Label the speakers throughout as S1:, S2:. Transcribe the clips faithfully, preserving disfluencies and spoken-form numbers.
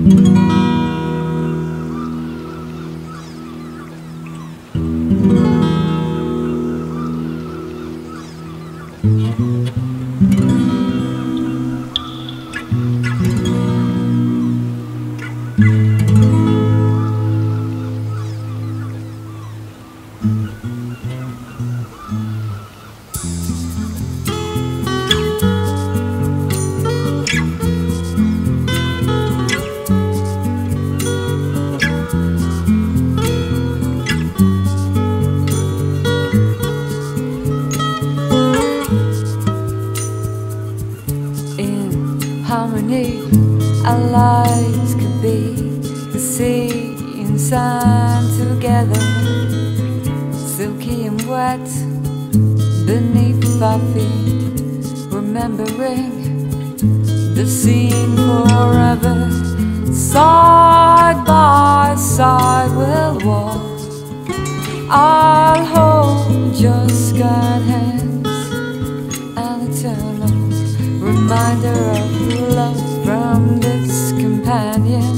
S1: Harmony, our lives could be the sea and sand together, silky and wet beneath our feet, remembering the scene forever. Side by side we'll walk, I'll hold your scarred hands, an eternal reminder of love from this companion.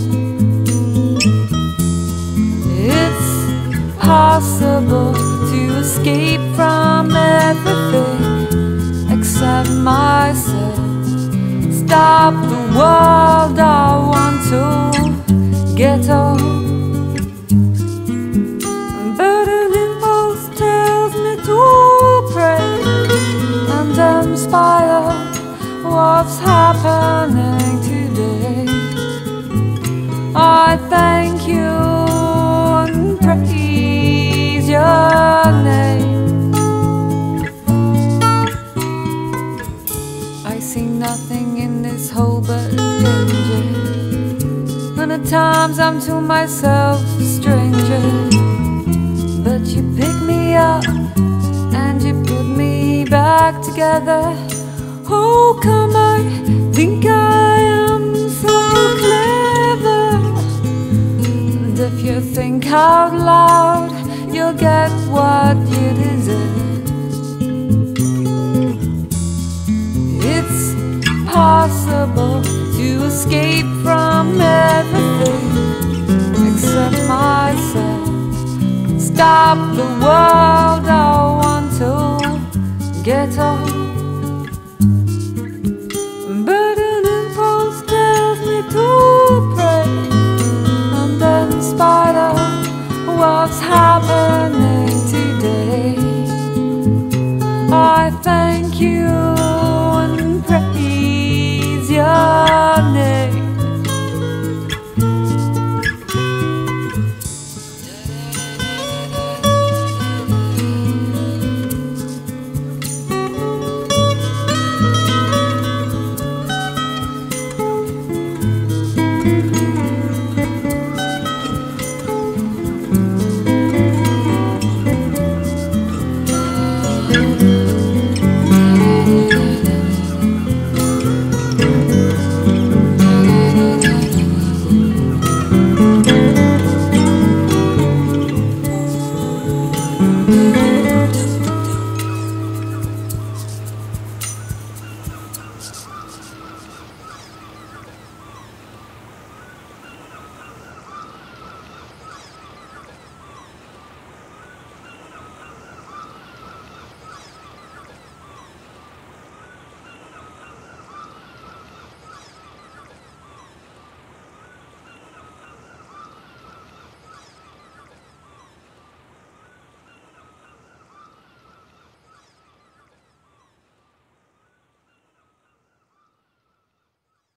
S1: It's possible to escape from everything except myself. Stop the world, I want to get on. But an impulse tells me to pray and inspire what's happening today. I thank you and praise your name. I see nothing in this whole but danger, and at times I'm to myself a stranger. But you pick me up and you put me back together. Oh, come, I think I am so clever. And if you think out loud, you'll get what you deserve. It's possible to escape from everything except myself. Stop the world, I want to get on. To pray and in spite of what's happening today, I thank you and praise your name.